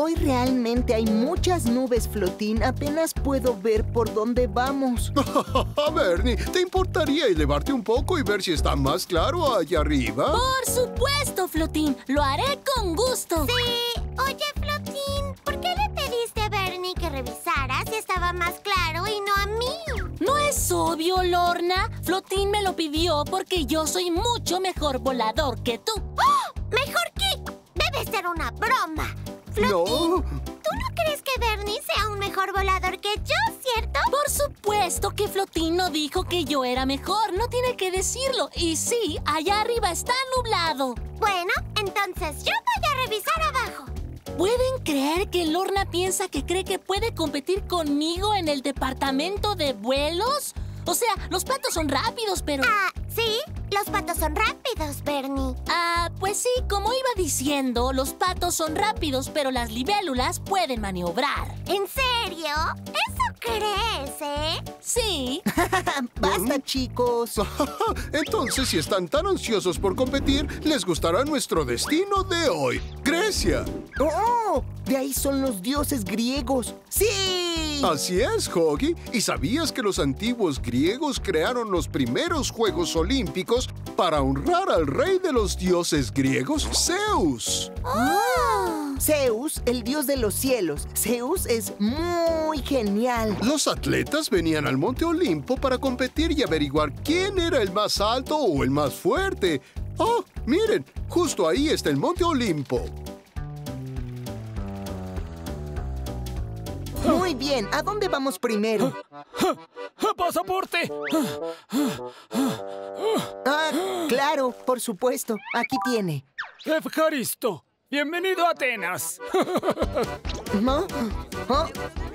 Hoy realmente hay muchas nubes, Flotín. Apenas puedo ver por dónde vamos. Bernie, ¿te importaría elevarte un poco y ver si está más claro allá arriba? ¡Por supuesto, Flotín! ¡Lo haré con gusto! Sí. Oye, Flotín, ¿por qué le pediste a Bernie que revisara si estaba más claro y no a mí? ¿No es obvio, Lorna? Flotín me lo pidió porque yo soy mucho mejor volador que tú. ¡Oh! ¿Mejor qué? Debe ser una broma. Flotín, No. ¿tú no crees que Bernie sea un mejor volador que yo, cierto? Por supuesto que Flotín no dijo que yo era mejor. No tiene que decirlo. Y sí, allá arriba está nublado. Bueno, entonces yo voy a revisar abajo. ¿Pueden creer que Lorna piensa que cree que puede competir conmigo en el departamento de vuelos? O sea, los patos son rápidos, pero... Sí, los patos son rápidos, Bernie. Pues sí, como iba diciendo, los patos son rápidos, pero las libélulas pueden maniobrar. ¿En serio? ¿Eso crees, Sí. ¡Basta, chicos! Entonces, si están tan ansiosos por competir, les gustará nuestro destino de hoy. ¡Grecia! ¡Oh! De ahí son los dioses griegos. ¡Sí! Así es, Hoggy. ¿Y sabías que los antiguos griegos crearon los primeros Juegos Olímpicos para honrar al rey de los dioses griegos, Zeus? Zeus, el dios de los cielos. Zeus es muy genial. Los atletas venían al Monte Olimpo para competir y averiguar quién era el más alto o el más fuerte. ¡Oh, miren! Justo ahí está el Monte Olimpo. Muy bien, ¿a dónde vamos primero? ¡Pasaporte! Claro, por supuesto. Aquí tiene. ¡Evcaristo! ¡Bienvenido a Atenas! ¿No? ¿Oh?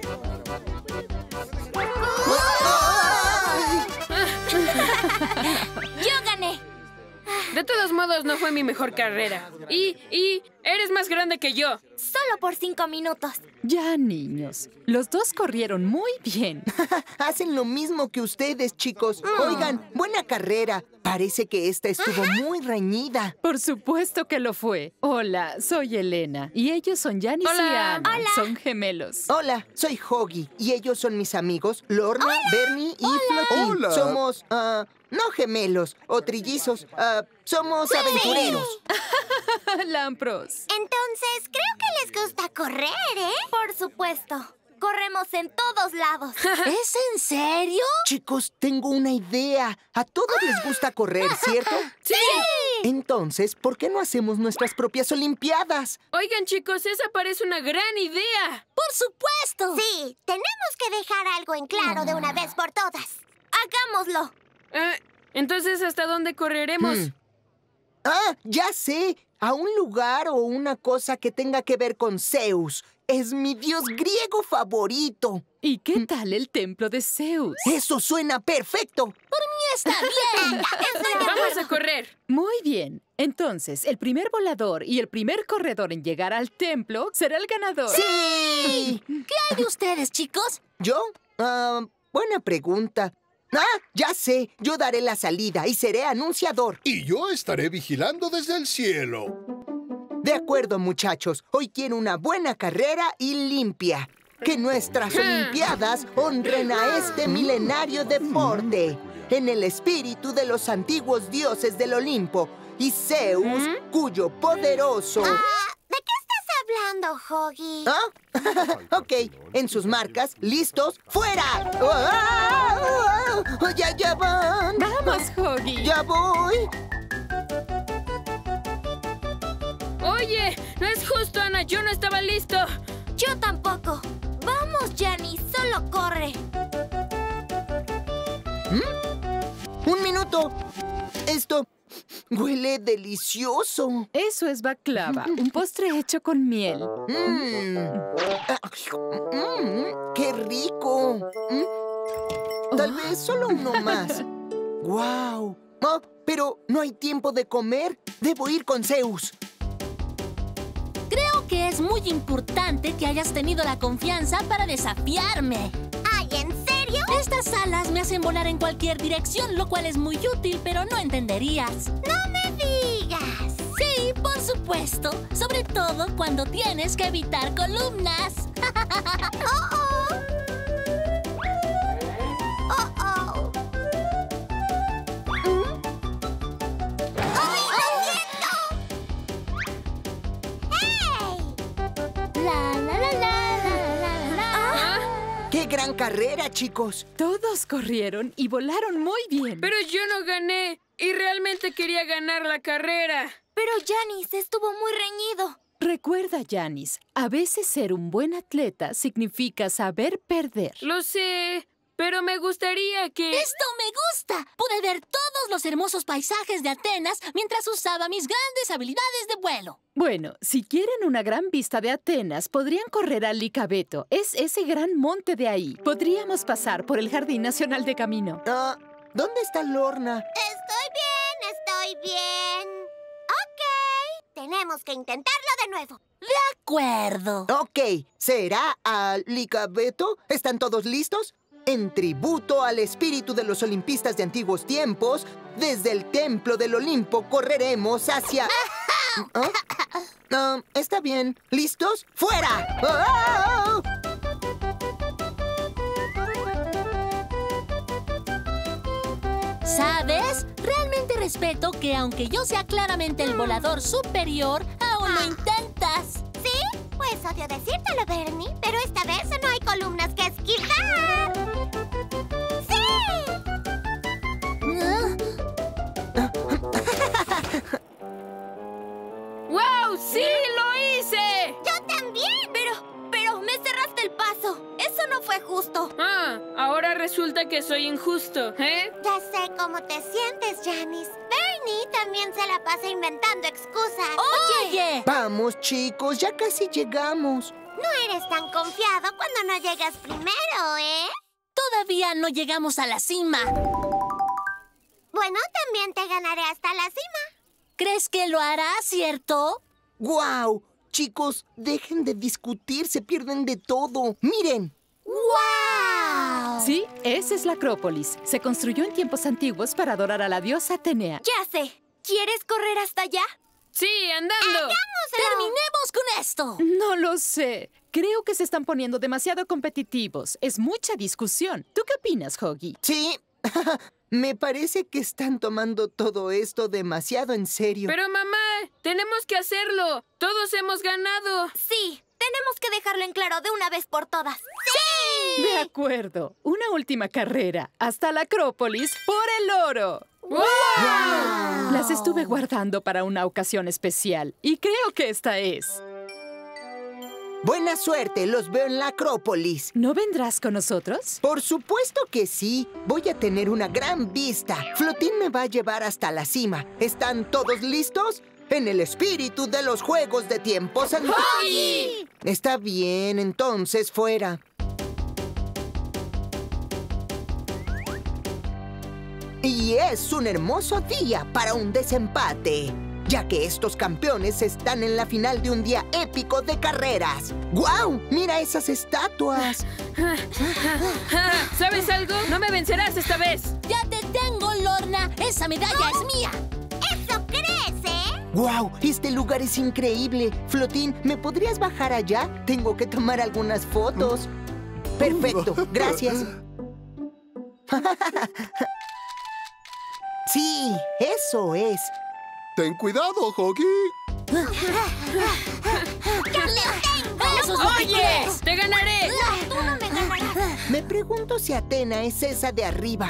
Yo gané. De todos modos, no fue mi mejor carrera. Y eres más grande que yo. Solo por 5 minutos. Ya, niños. Los dos corrieron muy bien. Hacen lo mismo que ustedes, chicos. Oigan, buena carrera. Parece que esta estuvo muy reñida. Por supuesto que lo fue. Hola, soy Elena. Y ellos son Yanis y Hola. Ana. Hola. Son gemelos. Hola, soy Hoggy. Y ellos son mis amigos Lorna, Bernie y Flotín. Hola. Somos, no gemelos o trillizos. Somos aventureros. Lampros. Entonces, creo que les gusta correr, Por supuesto. Corremos en todos lados. ¿Es en serio? Chicos, tengo una idea. A todos les gusta correr, ¿cierto? ¡Sí! Entonces, ¿por qué no hacemos nuestras propias olimpiadas? Oigan, chicos, esa parece una gran idea. ¡Por supuesto! Sí, tenemos que dejar algo en claro de una vez por todas. Hagámoslo. Entonces, ¿hasta dónde correremos? Ya sé. A un lugar o una cosa que tenga que ver con Zeus. Es mi dios griego favorito. ¿Y qué tal el templo de Zeus? Eso suena perfecto. ¡Está bien! Vamos a correr. Muy bien. Entonces, el primer volador y el primer corredor en llegar al templo será el ganador. ¡Sí! ¿Qué hay de ustedes, chicos? ¿Yo? Buena pregunta. Ya sé. Yo daré la salida y seré anunciador. Y yo estaré vigilando desde el cielo. De acuerdo, muchachos. Hoy quiero una buena carrera y limpia. Que nuestras olimpiadas honren a este milenario deporte. En el espíritu de los antiguos dioses del Olimpo. Y Zeus, cuyo poderoso... ¿De qué estás hablando, Hoggy? Ok, en sus marcas, listos, ¡fuera! ¡Ya van! ¡Vamos, Hoggy! ¡Ya voy! Oye, no es justo, Ana. Yo no estaba listo. Yo tampoco. Vamos, Yanis, solo corre. ¡Un minuto! Esto huele delicioso. Eso es baklava, un postre hecho con miel. ¡Qué rico! Tal vez solo uno más. ¡Guau! Pero no hay tiempo de comer. Debo ir con Zeus. Creo que es muy importante que hayas tenido la confianza para desafiarme. ¡Ay, en serio! Estas alas me hacen volar en cualquier dirección, lo cual es muy útil, pero no entenderías. ¡No me digas! Sí, por supuesto, sobre todo cuando tienes que evitar columnas. ¡Qué gran carrera, chicos! Todos corrieron y volaron muy bien. Pero yo no gané y realmente quería ganar la carrera. Pero Janice estuvo muy reñido. Recuerda, Janice, a veces ser un buen atleta significa saber perder. Lo sé, pero me gustaría que... ¡Esto me gusta! Pude ver todos los hermosos paisajes de Atenas mientras usaba mis grandes habilidades de vuelo. Bueno, si quieren una gran vista de Atenas, podrían correr al Licabeto. Es ese gran monte de ahí. Podríamos pasar por el Jardín Nacional de Camino. Ah, ¿dónde está Lorna? Estoy bien. Ok, tenemos que intentarlo de nuevo. ¡De acuerdo! Ok, ¿será al Licabeto? ¿Están todos listos? En tributo al espíritu de los olimpistas de antiguos tiempos, desde el templo del Olimpo correremos hacia... ¿Ah? Está bien. ¿Listos? ¡Fuera! ¡Ah! ¿Sabes? Realmente respeto que aunque yo sea claramente el volador superior, aún lo intentas. ¿Sí? Pues odio decírtelo, Bernie, pero esta vez no hay columnas que esquivar. ¡Sí! ¡Wow! ¡Sí, lo hice! ¡Yo también! Pero me cerraste el paso. Eso no fue justo. Ah, ahora resulta que soy injusto, ¿eh? Ya sé cómo te sientes, Janice. Bernie también se la pasa inventando excusas. ¡Oye! Vamos, chicos, ya casi llegamos. No eres tan confiado cuando no llegas primero, ¿eh? Todavía no llegamos a la cima. Bueno, también te ganaré hasta la cima. ¿Crees que lo hará, cierto? ¡Guau! Chicos, dejen de discutir, se pierden de todo. ¡Miren! ¡Wow! Sí, esa es la Acrópolis. Se construyó en tiempos antiguos para adorar a la diosa Atenea. Ya sé. ¿Quieres correr hasta allá? ¡Sí, andando! ¡Terminemos con esto! No lo sé. Creo que se están poniendo demasiado competitivos. Es mucha discusión. ¿Tú qué opinas, Hoggy? Sí, me parece que están tomando todo esto demasiado en serio. Pero mamá, tenemos que hacerlo. Todos hemos ganado. Sí, tenemos que dejarlo en claro de una vez por todas. ¡Sí! De acuerdo. Una última carrera. Hasta la Acrópolis por el oro. ¡Wow! Las estuve guardando para una ocasión especial. Y creo que esta es. Buena suerte, los veo en la Acrópolis. ¿No vendrás con nosotros? Por supuesto que sí. Voy a tener una gran vista. Flotín me va a llevar hasta la cima. ¿Están todos listos? En el espíritu de los juegos de tiempos antiguos. ¡Hoggy! Está bien, entonces fuera. Y es un hermoso día para un desempate, ya que estos campeones están en la final de un día épico de carreras. ¡Guau! ¡Mira esas estatuas! ¿Sabes algo? No me vencerás esta vez. ¡Ya te tengo, Lorna! ¡Esa medalla es mía! ¿Eso crees, eh? ¡Guau! Este lugar es increíble. Flotín, ¿me podrías bajar allá? Tengo que tomar algunas fotos. Perfecto, gracias. Sí, eso es. Ten cuidado, Hoggy. ¡Eso es lo que ¡Oye! crees! ¡Te ganaré! Tú no me ganarás. Me pregunto si Atena es esa de arriba.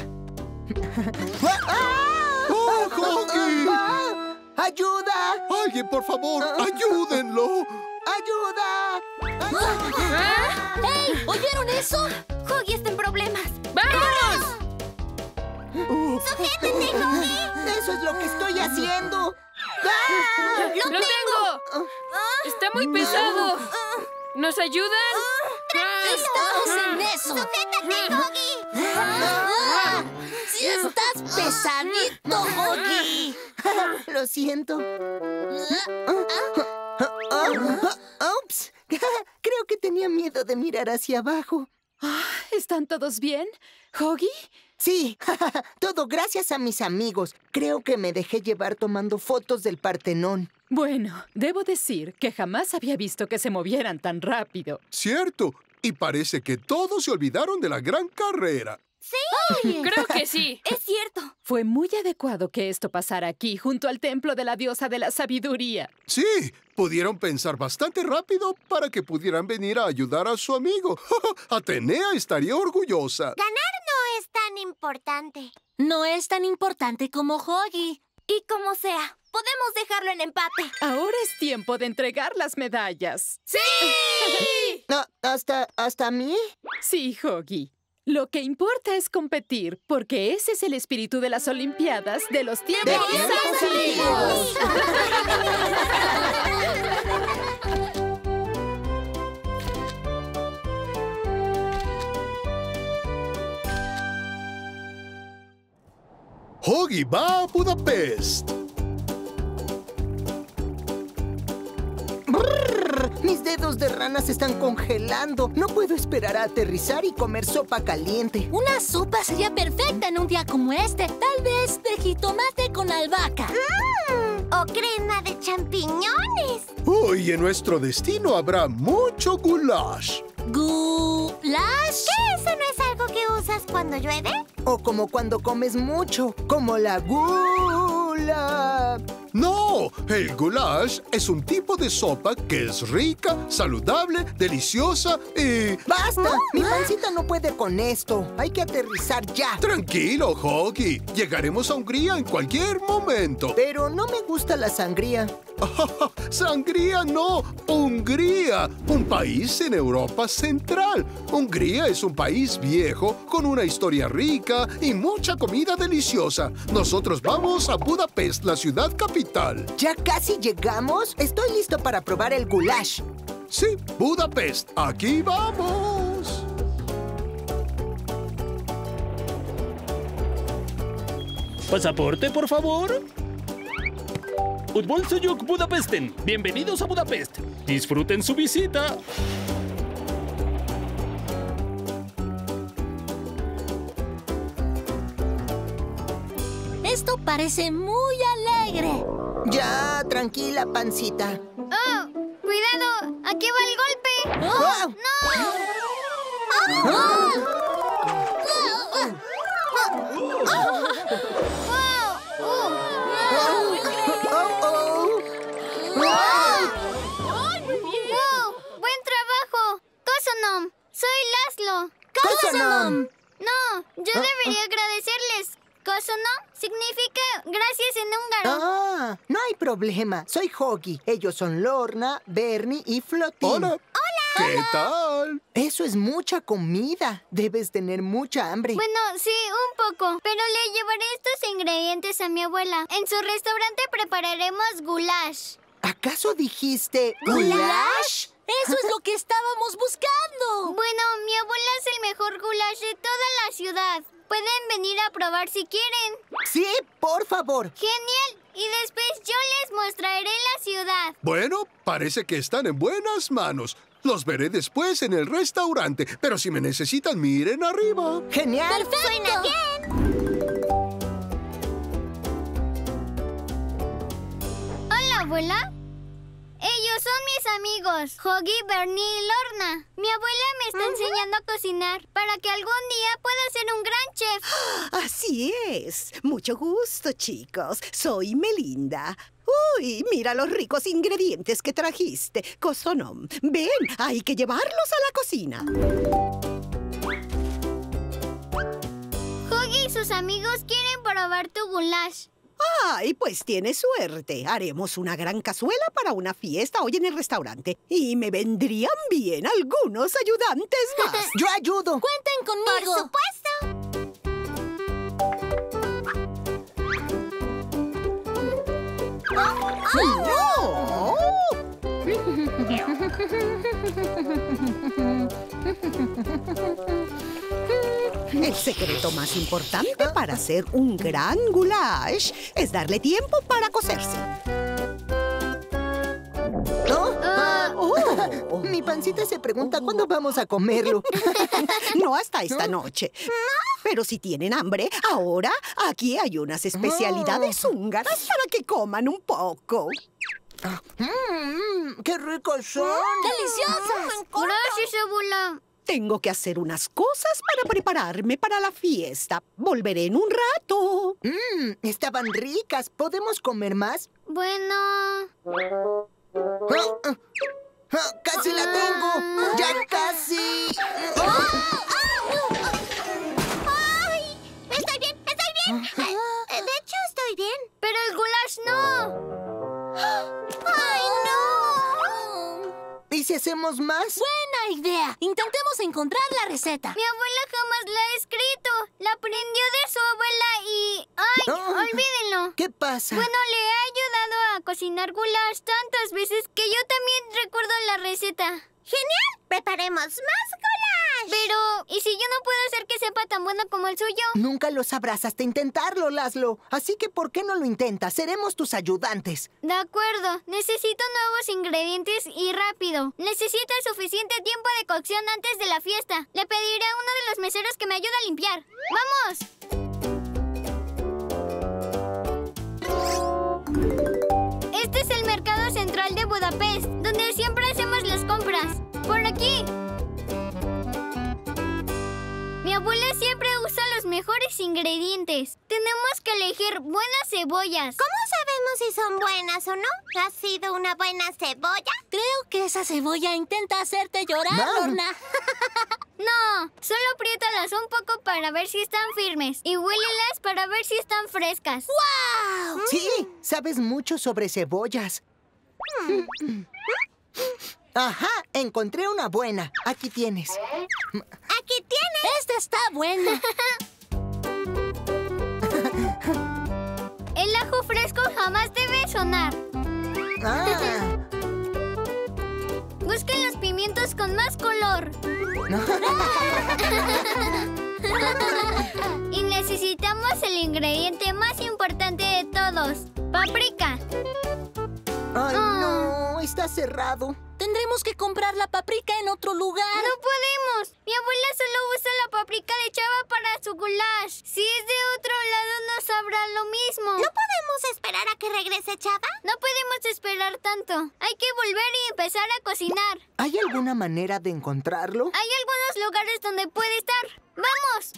¡Oh, Hoggy! ¡Ayuda! ¡Alguien, por favor, ayúdenlo! ¡Ayuda! ¿Ah? ¡Ey! ¿Oyeron eso? Hoggy está en problemas. ¡Vamos! ¡Sujétate, Hoggy! ¡Eso es lo que estoy haciendo! ¡Lo tengo! ¡Está muy pesado! ¿Nos ayudan? ¡Estamos en eso! ¡Sujétate, Hoggy! ¡Ah! ¡Sí estás pesadito, Hoggy! Lo siento. ¡Ups! Creo que tenía miedo de mirar hacia abajo. ¿Están todos bien? ¿Hoggy? Sí, todo gracias a mis amigos. Creo que me dejé llevar tomando fotos del Partenón. Bueno, debo decir que jamás había visto que se movieran tan rápido. Cierto. Y parece que todos se olvidaron de la gran carrera. Creo que sí. Es cierto. Fue muy adecuado que esto pasara aquí, junto al templo de la diosa de la sabiduría. Sí, pudieron pensar bastante rápido para que pudieran venir a ayudar a su amigo. Atenea estaría orgullosa. Ganar no es tan importante. No es tan importante como Hoggy. Y como sea, podemos dejarlo en empate. Ahora es tiempo de entregar las medallas. ¡Sí! No, ¿hasta mí? Sí, Hoggy. Lo que importa es competir, porque ese es el espíritu de las Olimpiadas de los tiempos antiguos. Hoggy va a Budapest. Mis dedos de rana se están congelando. No puedo esperar a aterrizar y comer sopa caliente. Una sopa sería perfecta en un día como este. Tal vez de jitomate con albahaca. O crema de champiñones. Hoy en nuestro destino habrá mucho goulash. ¿Goulash? ¿Qué? ¿Eso no es algo que usas cuando llueve? O como cuando comes mucho, como la gula. No, el goulash es un tipo de sopa que es rica, saludable, deliciosa y... ¡Basta! Mi pancita no puede con esto. Hay que aterrizar ya. Tranquilo, Hoggy. Llegaremos a Hungría en cualquier momento. Pero no me gusta la sangría. ¡Sangría no! ¡Hungría! Un país en Europa Central. Hungría es un país viejo, con una historia rica y mucha comida deliciosa. Nosotros vamos a Budapest, la ciudad capital. ¿Ya casi llegamos? Estoy listo para probar el goulash. Sí, Budapest. ¡Aquí vamos! ¿Pasaporte, por favor? Utbolsoyuk Budapesten. Bienvenidos a Budapest. Disfruten su visita. Esto parece muy alegre. Ya, tranquila, pancita. ¡Oh! ¡Cuidado! ¡Aquí va el golpe! ¡Oh! ¡Buen trabajo! ¡Kosonom! ¡Soy Laszlo! ¡Kosonom! No, yo debería agradecerles. Kosonom significa gracias en húngaro. Ah, no hay problema. Soy Hoggy. Ellos son Lorna, Bernie y Flotín. ¡Hola! ¿Qué tal? Eso es mucha comida. Debes tener mucha hambre. Bueno, sí, un poco. Pero le llevaré estos ingredientes a mi abuela. En su restaurante prepararemos goulash. ¿Acaso dijiste goulash? Eso es lo que estábamos buscando. Bueno, mi abuela hace el mejor goulash de toda la ciudad. Pueden venir a probar si quieren. Sí, por favor. ¡Genial! Y después yo les mostraré la ciudad. Bueno, parece que están en buenas manos. Los veré después en el restaurante, pero si me necesitan, miren arriba. ¡Genial! ¡Suena bien! Hola, abuela. Ellos son mis amigos, Hoggy, Bernie y Lorna. Mi abuela me está enseñando a cocinar para que algún día pueda ser un gran chef. Así es. Mucho gusto, chicos. Soy Melinda. Uy, mira los ricos ingredientes que trajiste. Kosonom, ven, hay que llevarlos a la cocina. Hoggy y sus amigos quieren probar tu goulash. Ay, pues tienes suerte. Haremos una gran cazuela para una fiesta hoy en el restaurante. Y me vendrían bien algunos ayudantes más. ¡Yo ayudo! Cuenten conmigo. ¡Por supuesto! ¡No! El secreto más importante para hacer un gran goulash es darle tiempo para cocerse. ¿No? Oh. Mi pancita se pregunta cuándo vamos a comerlo. No hasta esta noche. Pero si tienen hambre, ahora aquí hay unas especialidades húngaras para que coman un poco. ¡Qué ricos son! ¡Deliciosas! Gracias, abuela. Tengo que hacer unas cosas para prepararme para la fiesta. Volveré en un rato. Estaban ricas. ¿Podemos comer más? Bueno... ¡Casi la tengo! ¡Ya casi! ¡Ay! Estoy bien. De hecho, estoy bien. Pero el goulash no. ¡Ay, no! ¿Y si hacemos más? ¡Buena idea! Intentemos encontrar la receta. Mi abuela jamás la ha escrito. La aprendió de su abuela y... ¡Ay! Olvídenlo. ¿Qué pasa? Bueno, le he ayudado a cocinar goulash tantas veces que yo también recuerdo la receta. ¡Genial! ¡Preparemos más goulash! Pero, ¿y si yo no puedo hacer que sepa tan bueno como el suyo? Nunca lo sabrás hasta intentarlo, Laszlo. Así que, ¿por qué no lo intentas? Seremos tus ayudantes. De acuerdo. Necesito nuevos ingredientes y rápido. Necesita suficiente tiempo de cocción antes de la fiesta. Le pediré a uno de los meseros que me ayude a limpiar. ¡Vamos! Este es el mercado central de Budapest, donde siempre hacemos las compras. ¡Por aquí! Mi abuela siempre usa los mejores ingredientes. Tenemos que elegir buenas cebollas. ¿Cómo sabemos si son buenas o no? ¿Ha sido una buena cebolla? Creo que esa cebolla intenta hacerte llorar, Lorna. No, solo apriétalas un poco para ver si están firmes y huélelas para ver si están frescas. ¡Wow! Sí, sabes mucho sobre cebollas. Ajá, encontré una buena. Aquí tienes. ¡Aquí tienes! ¡Esta está buena! El ajo fresco jamás debe sonar. Busquen los pimientos con más color. Y necesitamos el ingrediente más importante de todos. Paprika. ¡Ay, no! Está cerrado. Tendremos que comprar la paprika en otro lugar. ¡No podemos! Mi abuela solo usa la paprika de Chava para su goulash. Si es de otro lado, no sabrá lo mismo. ¿No podemos esperar a que regrese Chava? No podemos esperar tanto. Hay que volver y empezar a cocinar. ¿Hay alguna manera de encontrarlo? Hay algunos lugares donde puede estar. ¡Vamos!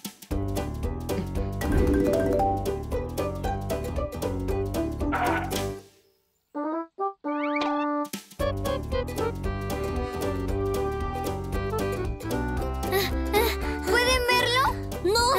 ¿Pueden verlo? ¡No!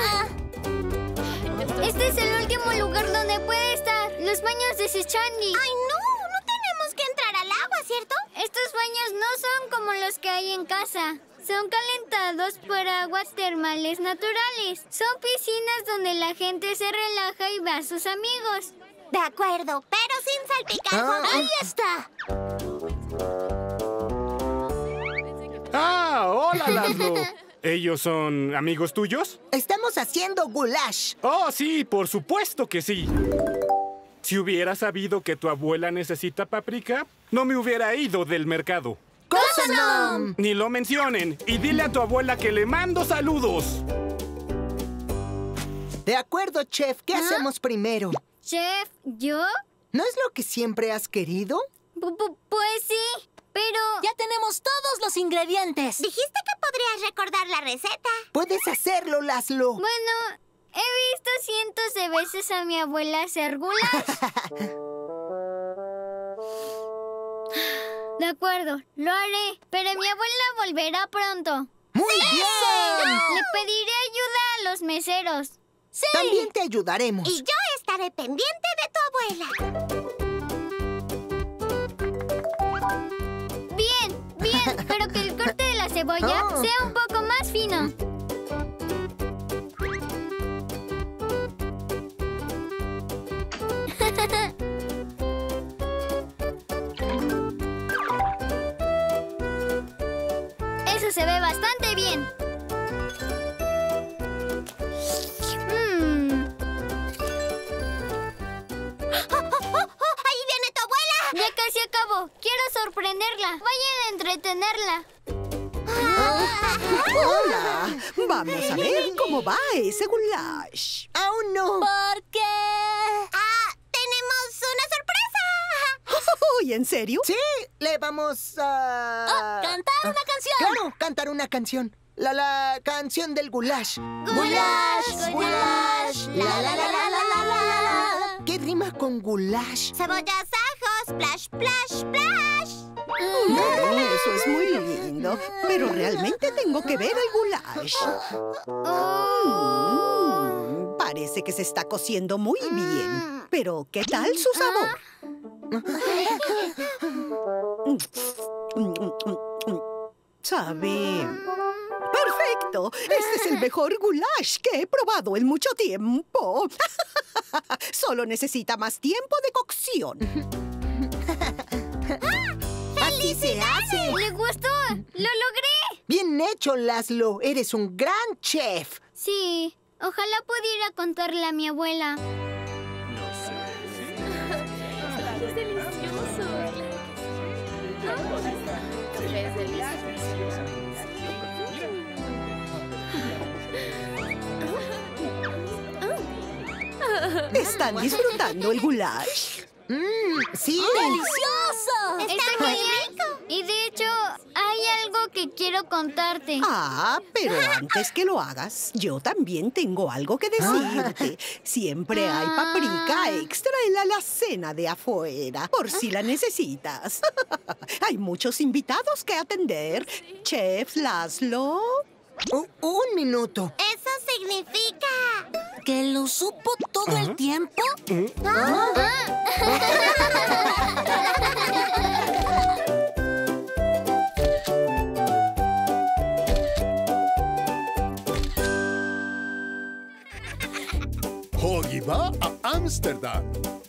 Este es el último lugar donde puede estar. Los baños de Sechandi. ¡Ay, no! No tenemos que entrar al agua, ¿cierto? Estos baños no son como los que hay en casa. Son calentados por aguas termales naturales. Son piscinas donde la gente se relaja y ve a sus amigos. De acuerdo, pero sin salpicar. ¡Ahí está! ¡Ah! ¡Hola, Laszlo! ¿Ellos son amigos tuyos? Estamos haciendo goulash. ¡Oh, sí! ¡Por supuesto que sí! Si hubiera sabido que tu abuela necesita paprika, no me hubiera ido del mercado. ¡Kosonom! Ni lo mencionen. Y dile a tu abuela que le mando saludos. De acuerdo, chef. ¿Qué hacemos primero? Chef, ¿yo? ¿No es lo que siempre has querido? Pues sí, pero... ¡Ya tenemos todos los ingredientes! Dijiste que podrías recordar la receta. Puedes hacerlo, Laszlo. Bueno, he visto cientos de veces a mi abuela hacer goulash. De acuerdo, lo haré, pero mi abuela volverá pronto. ¡Muy bien! Le pediré ayuda a los meseros. ¡Sí! También te ayudaremos. Y yo estaré pendiente de tu abuela. Bien, pero que el corte de la cebolla sea un poco más fino. Eso se ve bastante bien. ¡Ahí viene tu abuela! Ya casi acabó. Quiero sorprenderla. Vayan a entretenerla. ¡Hola! Vamos a ver cómo va ese goulash. ¡Aún no! ¿Por qué? ¡Ah! ¡Tenemos una sorpresa! ¿Muy en serio? Sí, le vamos a... ¡Cantar una canción! Claro, cantar una canción. La canción del goulash. ¡Goulash! ¡Goulash! ¡La, la, la, la, la, la, la! ¿Qué rima con goulash? Cebollas, ajos, splash, splash, splash. Eso es muy lindo, pero realmente tengo que ver el goulash. Parece que se está cociendo muy bien. Pero, ¿qué tal su sabor? ¿Sabe? ¡Perfecto! Este es el mejor goulash que he probado en mucho tiempo. Solo necesita más tiempo de cocción. ¡Así se hace! ¡Le gustó! ¡Lo logré! Bien hecho, Laszlo. Eres un gran chef. Sí, ojalá pudiera contarle a mi abuela. Es delicioso. Es delicioso. ¿Están disfrutando el goulash? ¡Sí! ¡Delicioso! ¡Está muy rico! Y de hecho, hay algo que quiero contarte. Pero antes que lo hagas, yo también tengo algo que decirte. Siempre hay paprika extra en la alacena de afuera, por si la necesitas. Hay muchos invitados que atender. Chef Laszlo. Un minuto. Eso significa... ¿Que lo supo todo el tiempo? Hoggy va a Ámsterdam.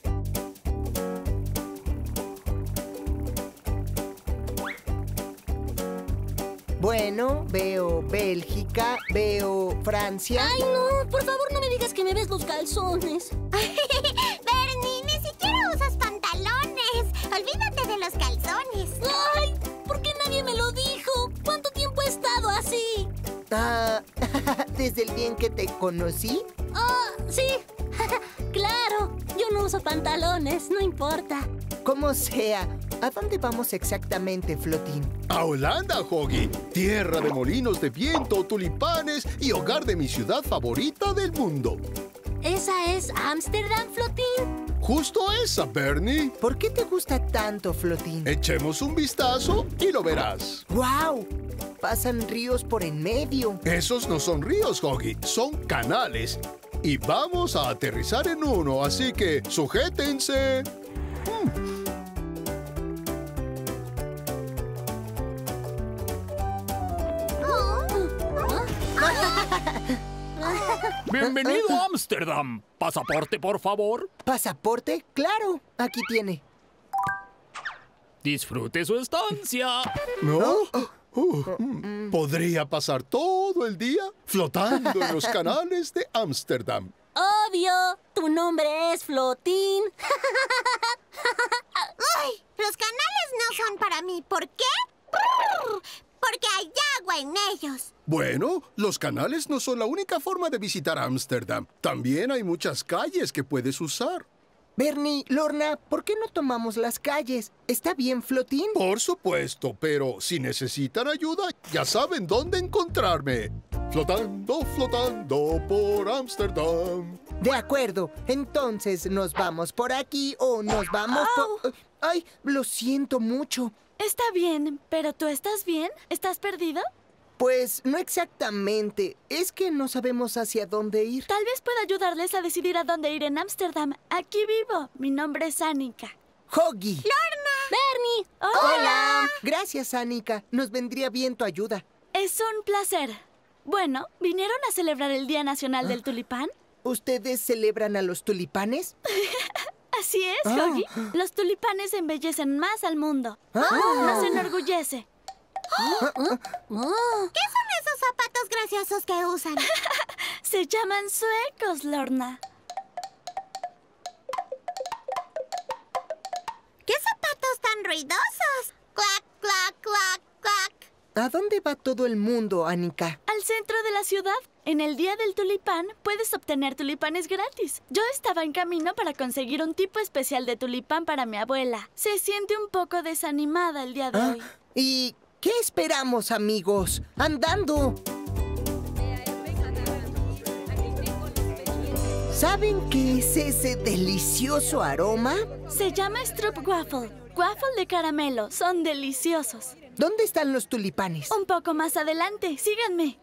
Bueno, veo Bélgica, veo Francia. ¡Ay, no! Por favor, no me digas que me ves los calzones. Bernie, ni siquiera usas pantalones. Olvídate de los calzones. ¡Ay! ¿Por qué nadie me lo dijo? ¿Cuánto tiempo he estado así? ¿Desde el día en que te conocí? Sí. Claro. Yo no uso pantalones, no importa. Como sea, ¿a dónde vamos exactamente, Flotín? A Holanda, Hoggy. Tierra de molinos de viento, tulipanes y hogar de mi ciudad favorita del mundo. ¿Esa es Ámsterdam, Flotín? Justo esa, Bernie. ¿Por qué te gusta tanto, Flotín? Echemos un vistazo y lo verás. ¡Guau! Pasan ríos por en medio. Esos no son ríos, Hoggy, son canales. Y vamos a aterrizar en uno, así que sujétense. Bienvenido a Ámsterdam. ¿Pasaporte, por favor? ¿Pasaporte? Claro, aquí tiene. Disfrute su estancia. ¿No? Podría pasar todo el día flotando en los canales de Ámsterdam. Obvio. Tu nombre es Flotín. ¡Ay! Los canales no son para mí. ¿Por qué? Porque hay agua en ellos. Bueno, los canales no son la única forma de visitar Ámsterdam. También hay muchas calles que puedes usar. Bernie, Lorna, ¿por qué no tomamos las calles? ¿Está bien, Flotín? Por supuesto, pero si necesitan ayuda, ya saben dónde encontrarme. Flotando, flotando por Ámsterdam. De acuerdo. Entonces, ¿nos vamos por aquí o nos vamos por...? ¡Ay! Lo siento mucho. Está bien, pero ¿tú estás bien? ¿Estás perdido? Pues no exactamente. Es que no sabemos hacia dónde ir. Tal vez pueda ayudarles a decidir a dónde ir en Ámsterdam. Aquí vivo. Mi nombre es Annika. ¡Hoggy! ¡Lorna! ¡Bernie! ¡Hola! Gracias, Annika. Nos vendría bien tu ayuda. Es un placer. Bueno, ¿vinieron a celebrar el Día Nacional del Tulipán? ¿Ustedes celebran a los tulipanes? Así es, Hoggy. Los tulipanes embellecen más al mundo. Nos enorgullece. ¿Qué son esos zapatos graciosos que usan? Se llaman suecos, Lorna. ¿Qué zapatos tan ruidosos? ¡Clac, clac, clac, clac! ¿A dónde va todo el mundo, Annika? Al centro de la ciudad. En el día del tulipán puedes obtener tulipanes gratis. Yo estaba en camino para conseguir un tipo especial de tulipán para mi abuela. Se siente un poco desanimada el día de hoy. ¿Y qué esperamos, amigos? ¡Andando! ¿Saben qué es ese delicioso aroma? Se llama Stroopwafel. Waffle de caramelo. Son deliciosos. ¿Dónde están los tulipanes? Un poco más adelante. Síganme.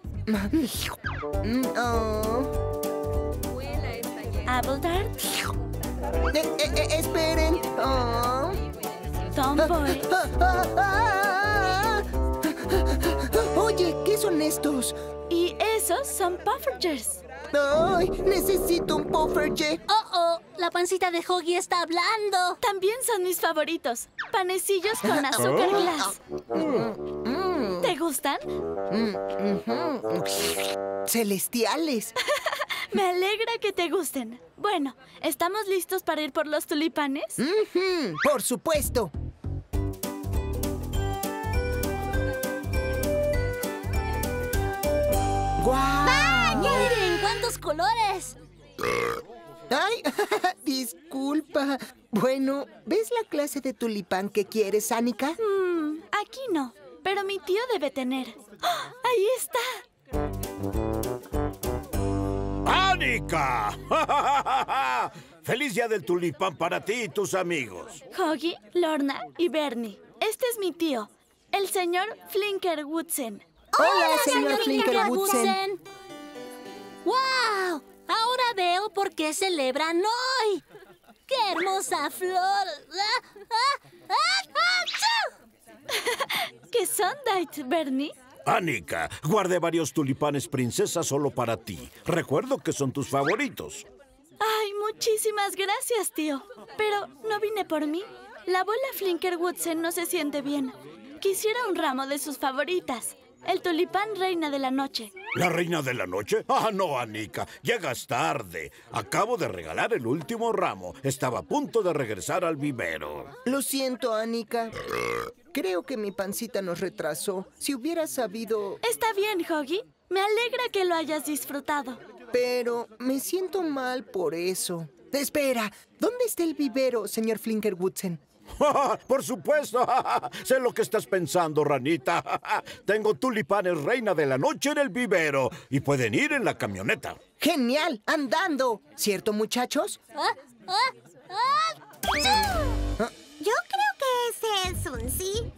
Apple Tart. Esperen. Tomboy. Oye, ¿qué son estos? Y esos son Puffergers. ¡Ay! ¡Necesito un Pufferger! ¡Oh! La pancita de Hoggy está hablando. También son mis favoritos. Panecillos con azúcar glass. ¿Te gustan? ¡Celestiales! Me alegra que te gusten. Bueno, ¿estamos listos para ir por los tulipanes? ¡Por supuesto! ¡Guau! ¡Miren cuántos colores! ¡Ay! Disculpa. Bueno, ¿ves la clase de tulipán que quieres, Annika? Aquí no, pero mi tío debe tener. ¡Oh! ¡Ahí está! ¡Annika! ¡Feliz día del tulipán para ti y tus amigos! Hoggy, Lorna y Bernie. Este es mi tío, el señor Flinker-Woodsen. ¡Hola, señor Flinker-Woodsen! ¡Wow! Ahora veo por qué celebran hoy. ¡Qué hermosa flor! ¿Qué son, Dite, Bernie? Annika, guardé varios tulipanes princesa solo para ti. Recuerdo que son tus favoritos. Ay, muchísimas gracias, tío. Pero no vine por mí. La abuela Flinker-Woodsen no se siente bien. Quisiera un ramo de sus favoritas. El tulipán reina de la noche. ¿La reina de la noche? Ah, no, Annika. Llegas tarde. Acabo de regalar el último ramo. Estaba a punto de regresar al vivero. Lo siento, Annika. Creo que mi pancita nos retrasó. Si hubiera sabido... Está bien, Hoggy. Me alegra que lo hayas disfrutado. Pero me siento mal por eso. Espera, ¿dónde está el vivero, señor Flinker-Woodsen? ¡Por supuesto! Sé lo que estás pensando, ranita. Tengo tulipanes reina de la noche en el vivero y pueden ir en la camioneta. ¡Genial! ¡Andando! ¿Cierto, muchachos? Yo creo que ese es un sí.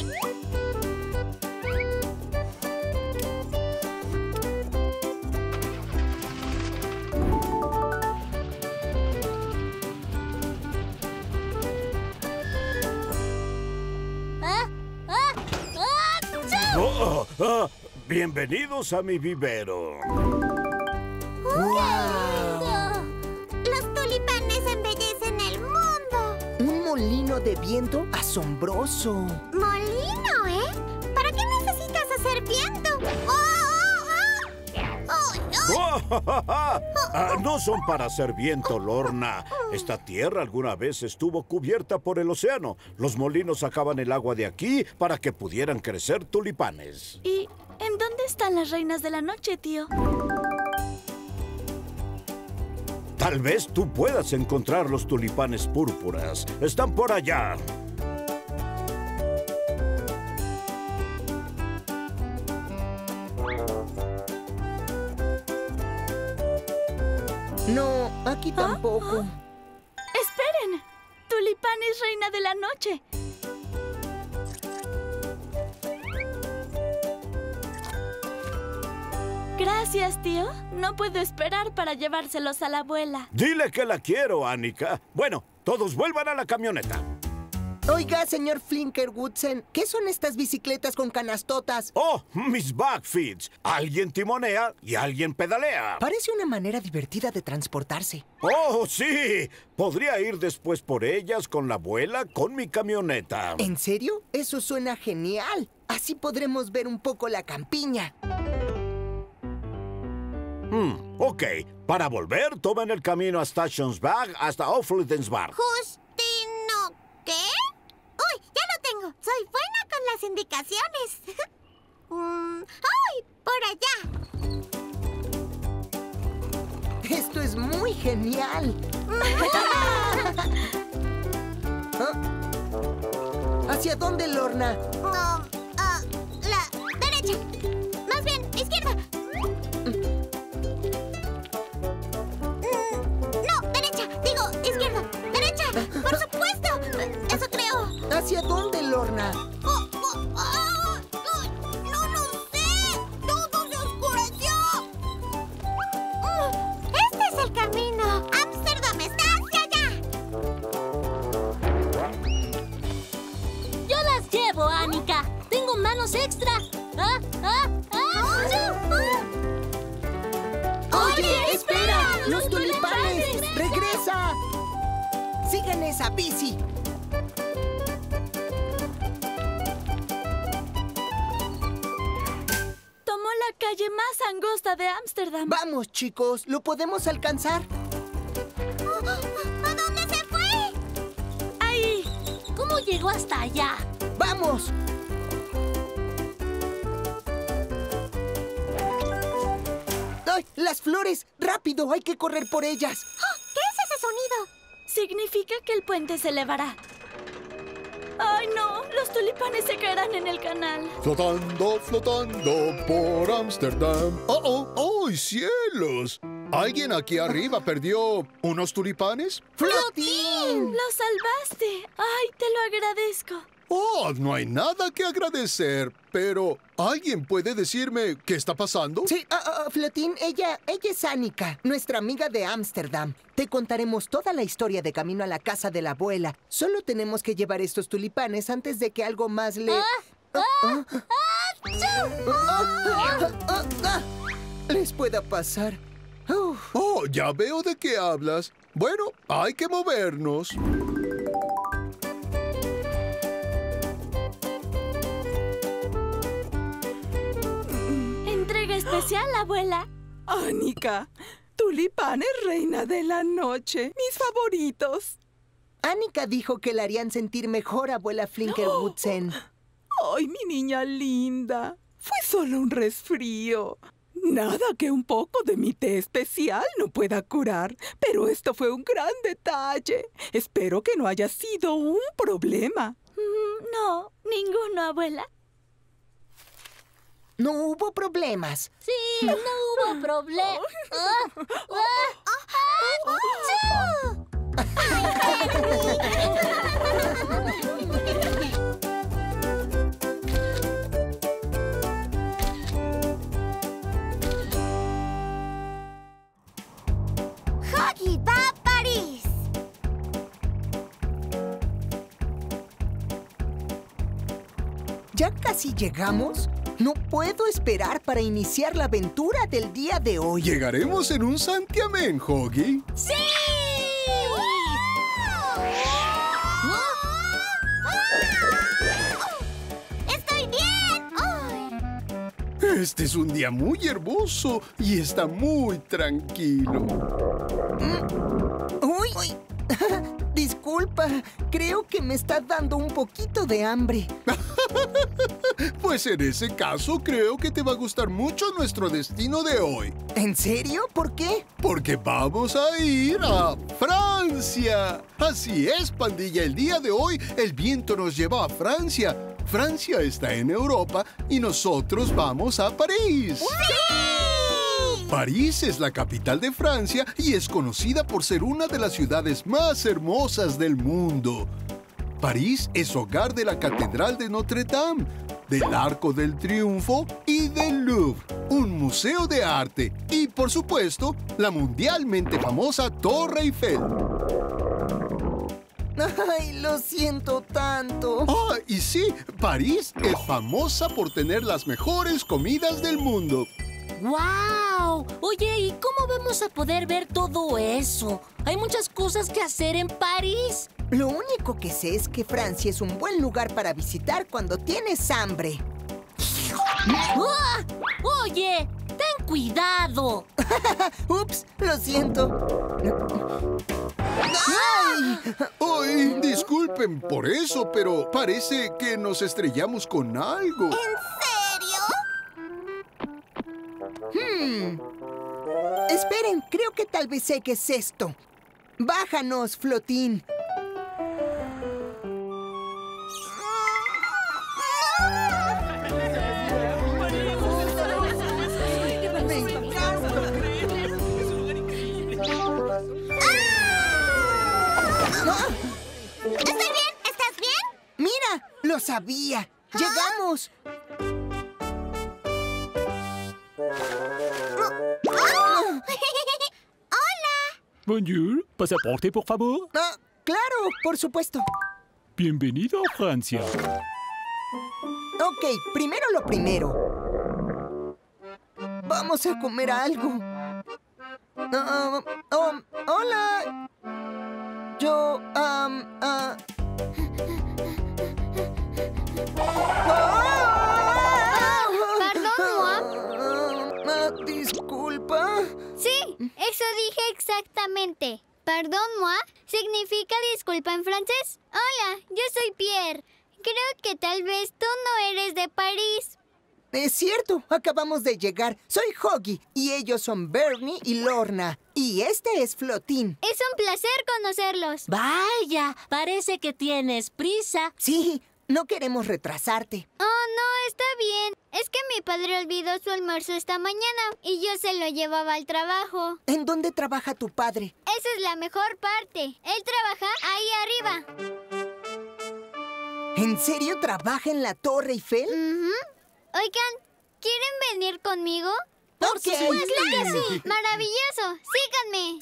Bienvenidos a mi vivero. ¡Wow! Los tulipanes embellecen el mundo. Un molino de viento asombroso. ¿Molino, eh? ¿Para qué necesitas hacer viento? No son para hacer viento, Lorna. Esta tierra alguna vez estuvo cubierta por el océano. Los molinos sacaban el agua de aquí para que pudieran crecer tulipanes. ¿Y en dónde están las reinas de la noche, tío? Tal vez tú puedas encontrar los tulipanes púrpuras. Están por allá. No, aquí tampoco. ¡Esperen! ¡Tulipán es reina de la noche! Gracias, tío. No puedo esperar para llevárselos a la abuela. Dile que la quiero, Annika. Bueno, todos vuelvan a la camioneta. Oiga, señor Flinker-Woodsen, ¿qué son estas bicicletas con canastotas? ¡Oh, mis backfeeds! Alguien timonea y alguien pedalea. Parece una manera divertida de transportarse. ¡Oh, sí! Podría ir después por ellas con la abuela con mi camioneta. ¿En serio? Eso suena genial. Así podremos ver un poco la campiña. Ok. Para volver, tomen el camino a Stationsburg hasta Offlitensburg. ¿Justino qué? ¡Uy, ya lo tengo! Soy buena con las indicaciones. ¡Ay, por allá! Esto es muy genial. ¿Hacia dónde, Lorna? La derecha. Más bien, izquierda. No, derecha. Digo, izquierda. Derecha. Por supuesto. Eso creo. ¿Hacia dónde, Lorna? No lo sé. Todo se oscureció. Este es el camino. Ámsterdam está hacia allá. Yo las llevo, Annika. Tengo manos extra. ¡Oye, espera! ¡Los tulipanes! ¡Regresa! ¡Sigan esa bici! Tomó la calle más angosta de Ámsterdam. Vamos, chicos, ¿lo podemos alcanzar? ¿A dónde se fue? Ahí. ¿Cómo llegó hasta allá? ¡Vamos! ¡Ay, las flores! ¡Rápido! ¡Hay que correr por ellas! ¿Qué es ese sonido? Significa que el puente se elevará. ¡Ay, no! Los tulipanes se caerán en el canal. Flotando, flotando por Ámsterdam. ¡Oh, cielos! ¿Alguien aquí arriba perdió unos tulipanes? ¡Flotín! ¡Lo salvaste! ¡Ay, te lo agradezco! Oh, no hay nada que agradecer, pero ¿alguien puede decirme qué está pasando? Sí, Flotín, ella es Annika, nuestra amiga de Ámsterdam. Te contaremos toda la historia de camino a la casa de la abuela. Solo tenemos que llevar estos tulipanes antes de que algo más le... les pueda pasar. Oh, ya veo de qué hablas. Bueno, hay que movernos. Entrega especial, abuela. Annika, tulipanes reina de la noche, mis favoritos. Annika dijo que la harían sentir mejor, abuela Flinkerwoodsen. ¡Ay, mi niña linda! Fue solo un resfrío. Nada que un poco de mi té especial no pueda curar, pero esto fue un gran detalle. Espero que no haya sido un problema. No, ninguno, abuela. No hubo problemas. Sí, no hubo problema. Huggy va a París. ¿Ya casi llegamos? No puedo esperar para iniciar la aventura del día de hoy. ¿Llegaremos en un santiamén, Huggy? ¡Sí! ¡Estoy bien! Este es un día muy hermoso y está muy tranquilo. ¡Uy! Disculpa, creo que me está dando un poquito de hambre. Pues en ese caso creo que te va a gustar mucho nuestro destino de hoy. ¿En serio? ¿Por qué? Porque vamos a ir a Francia. Así es, pandilla, el día de hoy el viento nos lleva a Francia. Francia está en Europa y nosotros vamos a París. ¡Sí! París es la capital de Francia y es conocida por ser una de las ciudades más hermosas del mundo. París es hogar de la Catedral de Notre Dame, del Arco del Triunfo y del Louvre, un museo de arte y, por supuesto, la mundialmente famosa Torre Eiffel. ¡Ay, lo siento tanto! Ah, y sí, París es famosa por tener las mejores comidas del mundo. ¡Guau! Oye, ¿y cómo vamos a poder ver todo eso? Hay muchas cosas que hacer en París. Lo único que sé es que Francia es un buen lugar para visitar cuando tienes hambre. ¡Ah! ¡Oye! ¡Ten cuidado! ¡Ups! Lo siento. ¡Ay! Disculpen por eso, pero parece que nos estrellamos con algo. ¿En serio? Esperen, creo que tal vez sé qué es esto. Bájanos, Flotín. ¿Estoy bien? ¿Estás bien? ¡Mira! ¡Lo sabía! ¡Llegamos! ¡Hola! Bonjour, pasaporte, por favor. Claro, por supuesto. Bienvenido a Francia. Ok, primero lo primero. Vamos a comer algo. Hola. Yo, ¿Perdón, Moa? ¿Disculpa? Sí, eso dije exactamente. Perdón, Moa, ¿significa disculpa en francés? Hola, yo soy Pierre. Creo que tal vez tú no eres de París. Es cierto, acabamos de llegar. Soy Hoggy y ellos son Bernie y Lorna. Y este es Flotín. Es un placer conocerlos. Vaya, parece que tienes prisa. Sí, no queremos retrasarte. Oh, no, está bien. Es que mi padre olvidó su almuerzo esta mañana y yo se lo llevaba al trabajo. ¿En dónde trabaja tu padre? Esa es la mejor parte. Él trabaja ahí arriba. ¿En serio trabaja en la Torre Eiffel? Oigan, ¿quieren venir conmigo? ¡Por supuesto! ¡Claro que sí! ¡Maravilloso! ¡Síganme!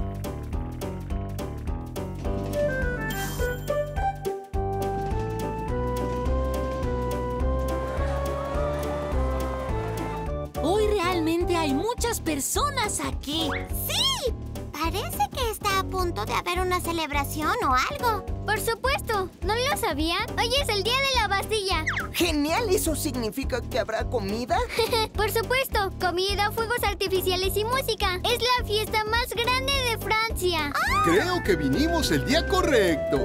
Hoy realmente hay muchas personas aquí. ¡Sí! Parece que está a punto de haber una celebración o algo. Por supuesto, ¿no lo sabían? Hoy es el Día de la Bastilla. ¡Genial! ¿Eso significa que habrá comida? Por supuesto, comida, fuegos artificiales y música. Es la fiesta más grande de Francia. Creo que vinimos el día correcto.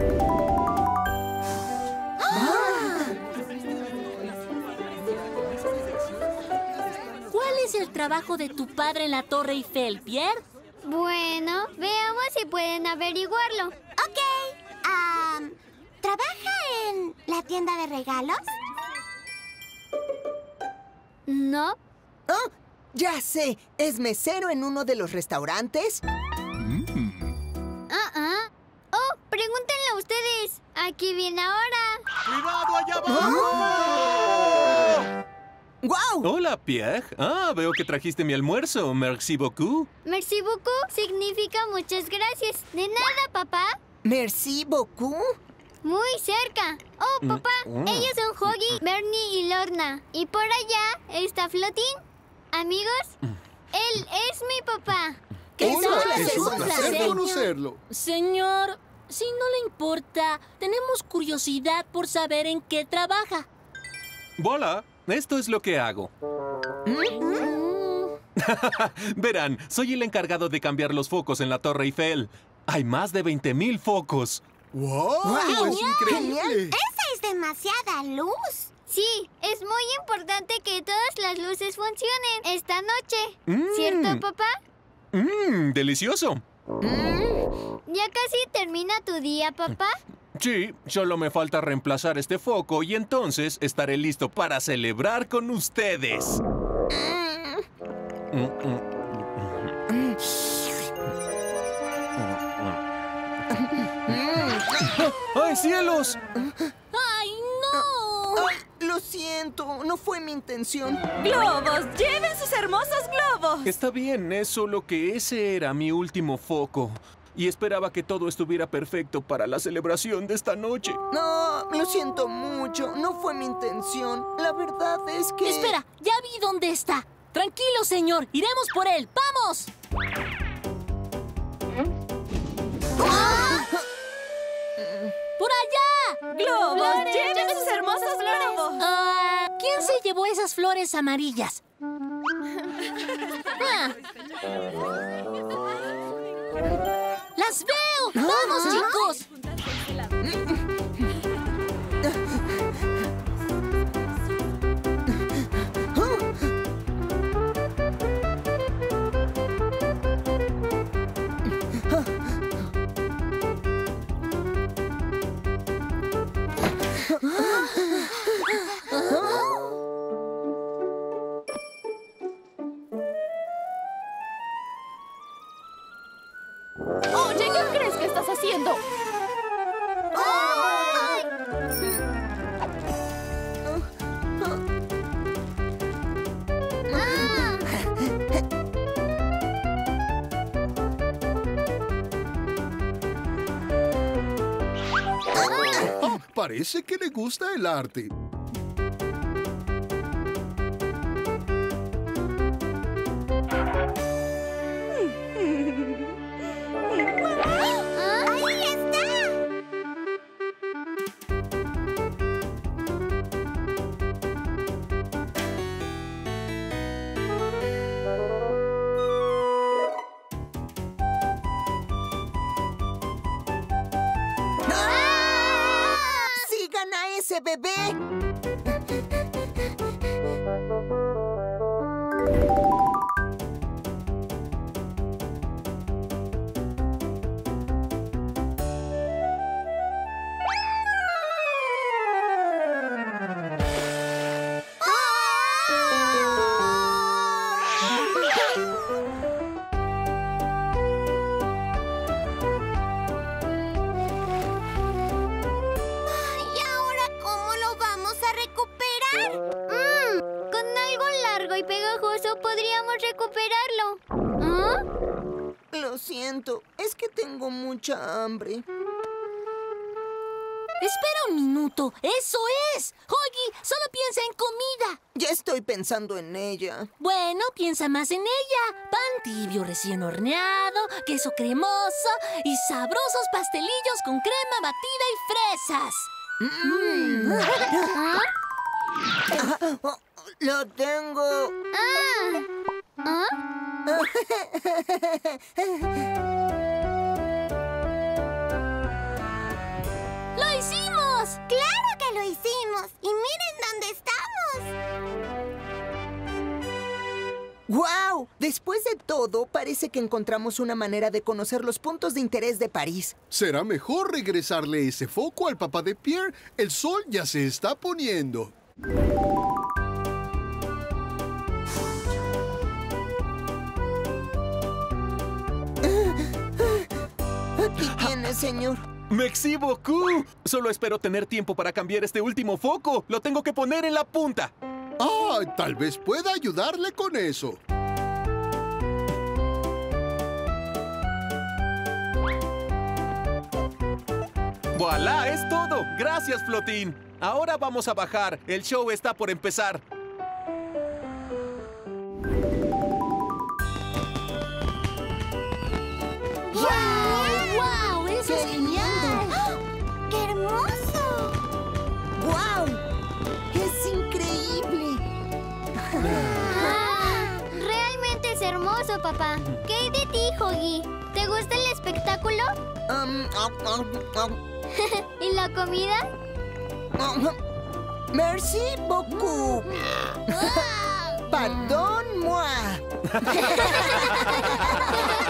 ¿Cuál es el trabajo de tu padre en la Torre Eiffel, Pierre? Bueno, veamos si pueden averiguarlo. Ok. ¿Trabaja en la tienda de regalos? No. Oh, ya sé. ¿Es mesero en uno de los restaurantes? Oh, pregúntenle a ustedes. Aquí viene ahora. ¡Cuidado allá abajo! ¡Guau! Hola, Pierre. Veo que trajiste mi almuerzo. Merci beaucoup. Merci beaucoup significa muchas gracias. De nada, papá. ¿Merci beaucoup? Muy cerca. Oh, papá, ellos son Hoggy, Bernie y Lorna. Y por allá está Flotín. Amigos, él es mi papá. Es un placer conocerlo. Señor, si no le importa, tenemos curiosidad por saber en qué trabaja. Voilà, esto es lo que hago. Verán, soy el encargado de cambiar los focos en la Torre Eiffel. Hay más de 20,000 focos. ¡Wow! ¡Es increíble! ¡Esa es demasiada luz! Sí, es muy importante que todas las luces funcionen esta noche. ¿Cierto, papá? ¡Delicioso! ¿Ya casi termina tu día, papá? Sí, solo me falta reemplazar este foco y entonces estaré listo para celebrar con ustedes. ¡Ay, cielos! ¡Ay, no! Ay, lo siento, no fue mi intención. ¡Globos! ¡Lleven sus hermosos globos! Está bien, es solo que ese era mi último foco. Y esperaba que todo estuviera perfecto para la celebración de esta noche. No, lo siento mucho, no fue mi intención. La verdad es que... Espera, ya vi dónde está. Tranquilo, señor, iremos por él. ¡Vamos! ¡Por allá! ¡Globos! ¡Lleven sus hermosos globos! ¿Quién se llevó esas flores amarillas? ¡Las veo! ¡Vamos, chicos! Parece que le gusta el arte. ¡Ahí está! ¡Sigan a ese bebé! ¿Y ahora cómo lo vamos a recuperar? Con algo largo y pegajoso podríamos recuperarlo. ¿Ah? Lo siento, es que tengo mucha hambre. Espera un minuto. ¡Eso es! Huggy, solo piensa en comida. Ya estoy pensando en ella. Bueno, piensa más en ella. Pan tibio recién horneado, queso cremoso y sabrosos pastelillos con crema batida y fresas. ¡Lo tengo! ¡Lo hicimos! ¡Claro que lo hicimos! ¡Y miren dónde estamos! ¡Guau! Después de todo, parece que encontramos una manera de conocer los puntos de interés de París. Será mejor regresarle ese foco al papá de Pierre. El sol ya se está poniendo. Aquí tiene, señor. ¡Merci beaucoup! Solo espero tener tiempo para cambiar este último foco. ¡Lo tengo que poner en la punta! Ah, tal vez pueda ayudarle con eso. ¡Voilá! ¡Es todo! ¡Gracias, Flotín! Ahora vamos a bajar. El show está por empezar. ¡Wow! ¡Eso es genial! ¡Qué hermoso! ¡Guau! ¡Es increíble! Realmente es hermoso, papá. ¿Qué hay de ti, Huggy? ¿Te gusta el espectáculo? ¿Y la comida? Merci beaucoup. Pardon moi.